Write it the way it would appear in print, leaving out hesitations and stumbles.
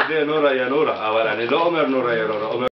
دي نورة يا نورة، أول أنا لا أمر نورة يا نورة.